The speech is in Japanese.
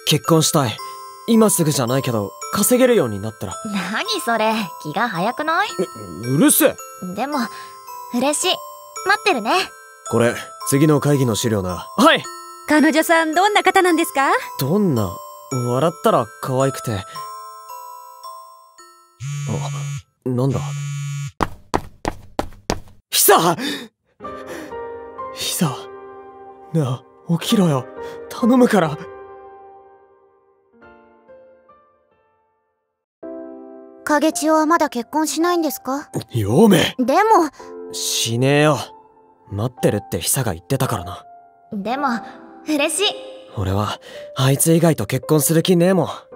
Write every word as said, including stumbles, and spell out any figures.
結婚したい。今すぐじゃないけど稼げるようになったら。 何それ、気が早くない？ う, うるせえ。 でも嬉しい。待ってるね。 これ次の会議の資料な。はい。 彼女さんどんな方なんですか？ どんな？笑ったら可愛くて。あ、なんだ。ヒサヒサ、なあ起きろよ、頼むから。 影千代はまだ結婚しないんですか？ ヨメ。 でもしねえよ。待ってるってヒサが言ってたからな。 でも嬉しい。 俺はあいつ以外と結婚する気ねえもん。